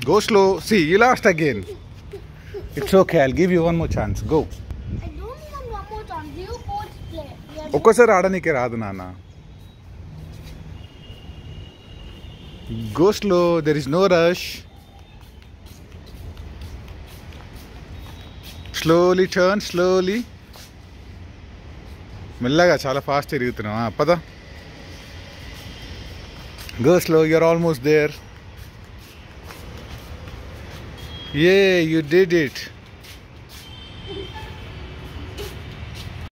Go slow. See, you lost again. It's okay. I'll give you one more chance. Go. I don't want one more chance. You coach play. ఒక్కసారి ఆడనీకే రాదు నాన్న. Go slow. There is no rush. Slowly turn. Slowly. మెల్లగా చాలా fast తిరుగుతున్నావా పద. Go slow. You're almost there. Yeah, you did it.